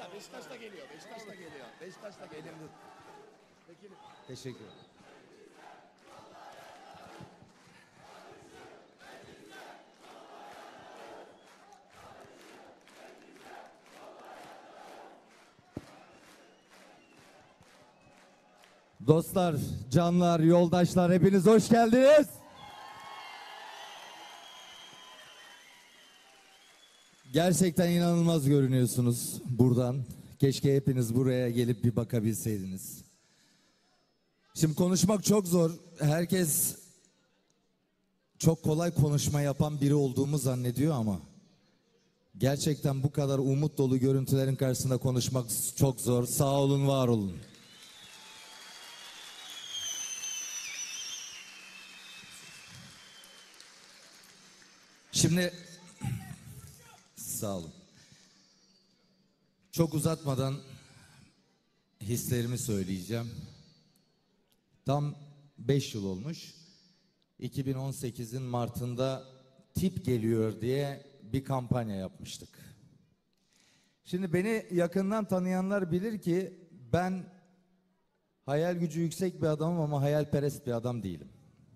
Beşiktaş'ta geliyor. Beşiktaş'ta geliyor. Peki. Teşekkür ederim. Dostlar, canlar, yoldaşlar hepiniz hoş geldiniz. Gerçekten inanılmaz görünüyorsunuz buradan. Keşke hepiniz buraya gelip bir bakabilseydiniz. Şimdi konuşmak çok zor. Herkes çok kolay konuşma yapan biri olduğumu zannediyor ama gerçekten bu kadar umut dolu görüntülerin karşısında konuşmak çok zor. Sağ olun, var olun. Şimdi sağ olun. Çok uzatmadan hislerimi söyleyeceğim. Tam 5 yıl olmuş. 2018'in Mart'ında tip geliyor diye bir kampanya yapmıştık. Şimdi beni yakından tanıyanlar bilir ki ben hayal gücü yüksek bir adamım ama hayalperest bir adam değilim.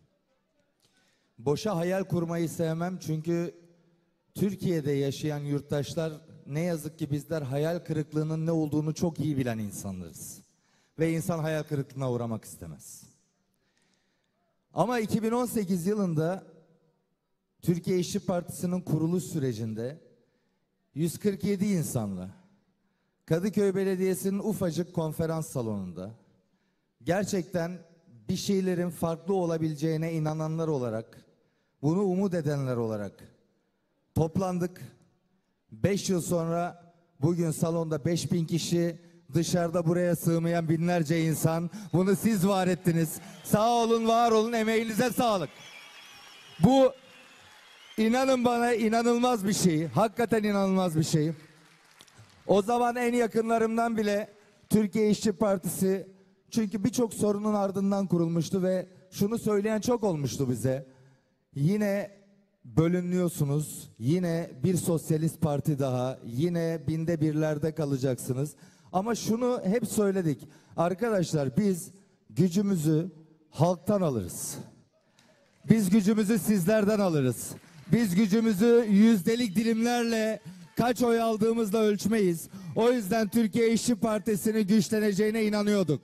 Boşa hayal kurmayı sevmem çünkü Türkiye'de yaşayan yurttaşlar ne yazık ki bizler hayal kırıklığının ne olduğunu çok iyi bilen insanlarız. Ve insan hayal kırıklığına uğramak istemez. Ama 2018 yılında Türkiye İşçi Partisi'nin kuruluş sürecinde 147 insanla Kadıköy Belediyesi'nin ufacık konferans salonunda gerçekten bir şeylerin farklı olabileceğine inananlar olarak, bunu umut edenler olarak toplandık. 5 yıl sonra bugün salonda 5000 kişi, dışarıda buraya sığmayan binlerce insan. Bunu siz var ettiniz. Sağ olun, var olun, emeğinize sağlık. Bu inanın bana inanılmaz bir şey. Hakikaten inanılmaz bir şey. O zaman en yakınlarımdan bile Türkiye İşçi Partisi, çünkü birçok sorunun ardından kurulmuştu ve şunu söyleyen çok olmuştu bize. Yine bölünüyorsunuz, yine bir sosyalist parti daha, yine binde birlerde kalacaksınız. Ama şunu hep söyledik. Arkadaşlar biz gücümüzü halktan alırız. Biz gücümüzü sizlerden alırız. Biz gücümüzü yüzdelik dilimlerle kaç oy aldığımızla ölçmeyiz. O yüzden Türkiye İşçi Partisi'nin güçleneceğine inanıyorduk.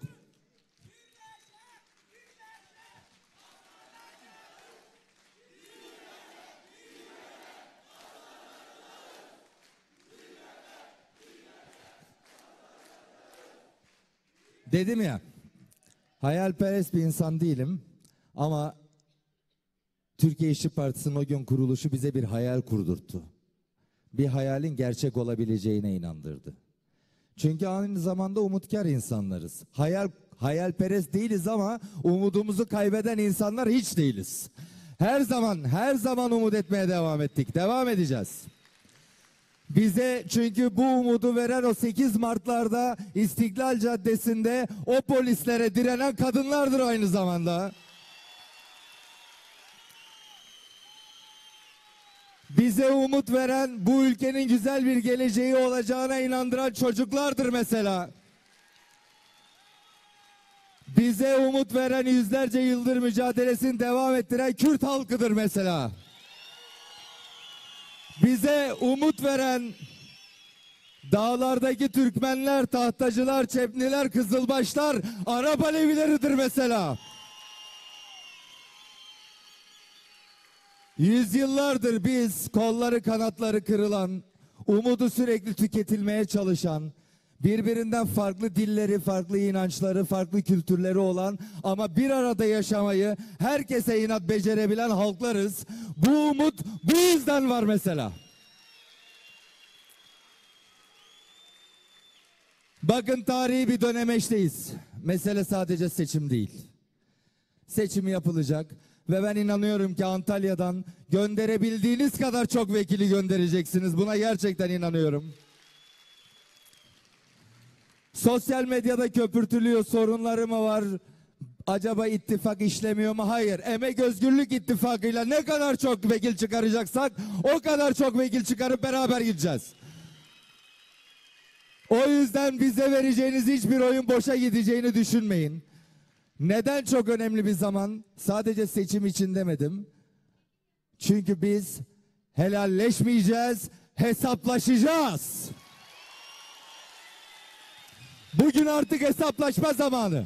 Dedim ya, hayalperest bir insan değilim ama Türkiye İşçi Partisi'nin o gün kuruluşu bize bir hayal kurdurttu. Bir hayalin gerçek olabileceğine inandırdı. Çünkü aynı zamanda umutkar insanlarız. Hayalperest değiliz ama umudumuzu kaybeden insanlar hiç değiliz. Her zaman umut etmeye devam ettik. Devam edeceğiz. Bize çünkü bu umudu veren o 8 Mart'larda İstiklal Caddesi'nde o polislere direnen kadınlardır aynı zamanda. Bize umut veren, bu ülkenin güzel bir geleceği olacağına inandıran çocuklardır mesela. Bize umut veren, yüzlerce yıldır mücadelesini devam ettiren Kürt halkıdır mesela. Bize umut veren dağlardaki Türkmenler, Tahtacılar, Çepniler, Kızılbaşlar, Arap Alevileridir mesela. Yüzyıllardır biz kolları kanatları kırılan, umudu sürekli tüketilmeye çalışan, birbirinden farklı dilleri, farklı inançları, farklı kültürleri olan ama bir arada yaşamayı herkese inat becerebilen halklarız. Bu umut bu yüzden var mesela. Bakın tarihi bir dönemeçteyiz. Mesele sadece seçim değil. Seçim yapılacak ve ben inanıyorum ki Antalya'dan gönderebildiğiniz kadar çok vekili göndereceksiniz. Buna gerçekten inanıyorum. Sosyal medyada köpürtülüyor, sorunları mı var? Acaba ittifak işlemiyor mu? Hayır. Emek Özgürlük İttifakı'yla ne kadar çok vekil çıkaracaksak o kadar çok vekil çıkarıp beraber gideceğiz. O yüzden bize vereceğiniz hiçbir oyun boşa gideceğini düşünmeyin. Neden çok önemli bir zaman? Sadece seçim için demedim. Çünkü biz helalleşmeyeceğiz, hesaplaşacağız. Bugün artık hesaplaşma zamanı.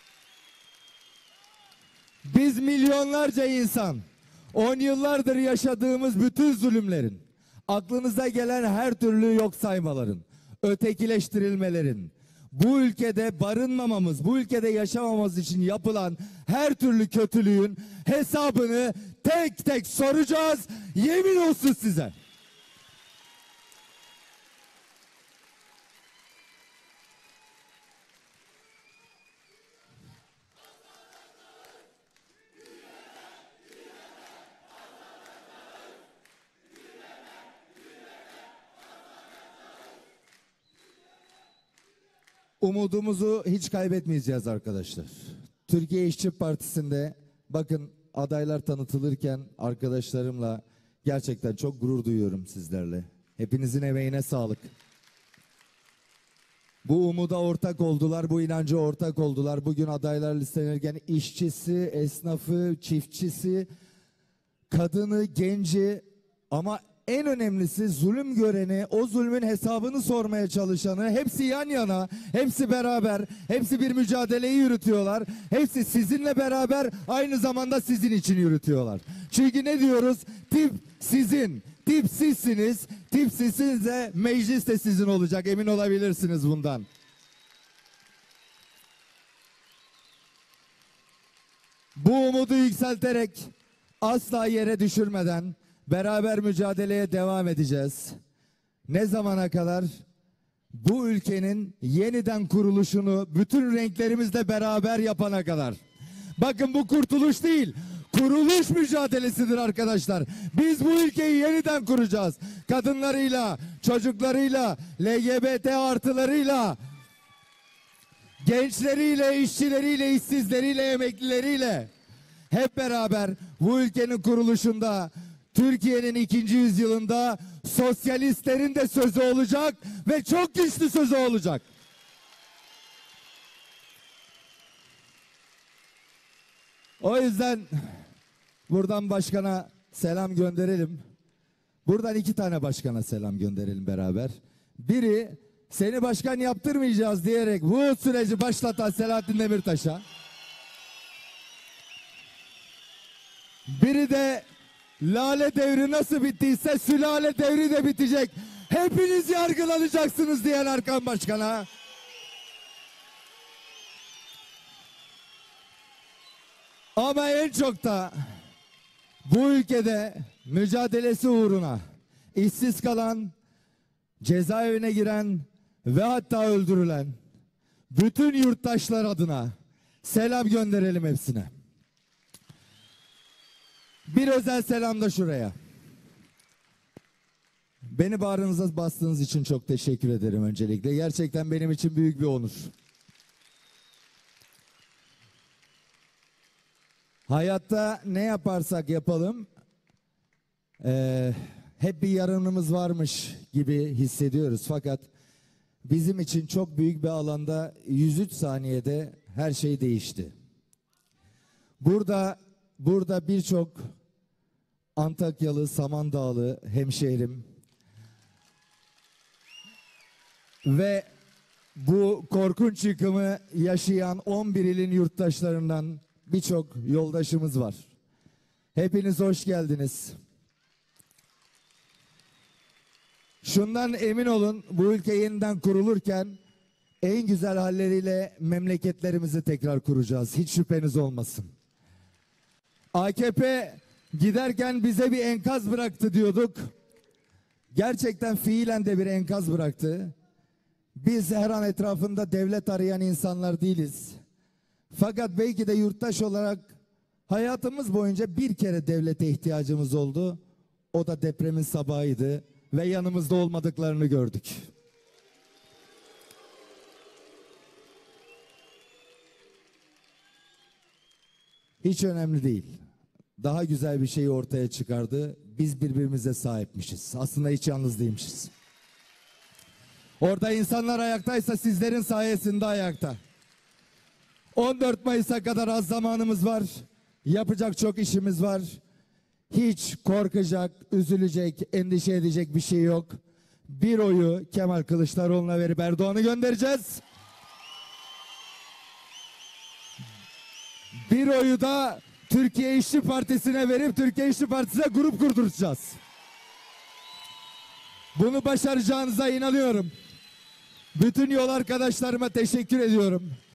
Biz milyonlarca insan, 10 yıllardır yaşadığımız bütün zulümlerin, aklınıza gelen her türlü yok saymaların, ötekileştirilmelerin, bu ülkede barınmamamız, bu ülkede yaşamamamız için yapılan her türlü kötülüğün hesabını tek tek soracağız. Yemin olsun size. Umudumuzu hiç kaybetmeyeceğiz arkadaşlar. Türkiye İşçi Partisi'nde bakın adaylar tanıtılırken arkadaşlarımla gerçekten çok gurur duyuyorum sizlerle. Hepinizin emeğine sağlık. Bu umuda ortak oldular, bu inanca ortak oldular. Bugün adaylar listelenirken işçisi, esnafı, çiftçisi, kadını, genci ama en önemlisi zulüm göreni, o zulmün hesabını sormaya çalışanı, hepsi yan yana, hepsi beraber, hepsi bir mücadeleyi yürütüyorlar. Hepsi sizinle beraber, aynı zamanda sizin için yürütüyorlar. Çünkü ne diyoruz? Tip sizin, tip sizsiniz, tip sizsinize meclis de sizin olacak, emin olabilirsiniz bundan. Bu umudu yükselterek, asla yere düşürmeden beraber mücadeleye devam edeceğiz. Ne zamana kadar? Bu ülkenin yeniden kuruluşunu bütün renklerimizle beraber yapana kadar. Bakın bu kurtuluş değil, kuruluş mücadelesidir arkadaşlar. Biz bu ülkeyi yeniden kuracağız. Kadınlarıyla, çocuklarıyla, LGBT artılarıyla, gençleriyle, işçileriyle, işsizleriyle, emeklileriyle hep beraber bu ülkenin kuruluşunda, Türkiye'nin 2. yüzyılında sosyalistlerin de sözü olacak ve çok güçlü sözü olacak. O yüzden buradan başkana selam gönderelim. Buradan 2 tane başkana selam gönderelim beraber. Biri seni başkan yaptırmayacağız diyerek bu süreci başlatan Selahattin Demirtaş'a. Biri de Lale devri nasıl bittiyse sülale devri de bitecek. Hepiniz yargılanacaksınız diyen Erkan Başkan'a. Ama en çok da bu ülkede mücadelesi uğruna işsiz kalan, cezaevine giren ve hatta öldürülen bütün yurttaşlar adına selam gönderelim hepsine. Bir özel selam da şuraya. Beni bağrınıza bastığınız için çok teşekkür ederim öncelikle. Gerçekten benim için büyük bir onur. Hayatta ne yaparsak yapalım, hep bir yarınımız varmış gibi hissediyoruz. Fakat bizim için çok büyük bir alanda 103 saniyede her şey değişti. Burada birçok Antakyalı, Samandağlı hemşehrim ve bu korkunç yıkımı yaşayan 11 ilin yurttaşlarından birçok yoldaşımız var. Hepiniz hoş geldiniz. Şundan emin olun, bu ülke yeniden kurulurken en güzel halleriyle memleketlerimizi tekrar kuracağız. Hiç şüpheniz olmasın. AKP giderken bize bir enkaz bıraktı diyorduk. Gerçekten fiilen de bir enkaz bıraktı. Biz her an etrafında devlet arayan insanlar değiliz. Fakat belki de yurttaş olarak hayatımız boyunca bir kere devlete ihtiyacımız oldu. O da depremin sabahıydı ve yanımızda olmadıklarını gördük. Hiç önemli değil. Daha güzel bir şeyi ortaya çıkardı. Biz birbirimize sahipmişiz. Aslında hiç yalnız değilmişiz. Orada insanlar ayaktaysa sizlerin sayesinde ayakta. 14 Mayıs'a kadar az zamanımız var. Yapacak çok işimiz var. Hiç korkacak, üzülecek, endişe edecek bir şey yok. Bir oyu Kemal Kılıçdaroğlu'na verip Erdoğan'ı göndereceğiz. Bir oyu da Türkiye İşçi Partisi'ne verip Türkiye İşçi Partisi'ne grup kurduracağız. Bunu başaracağınıza inanıyorum. Bütün yol arkadaşlarıma teşekkür ediyorum.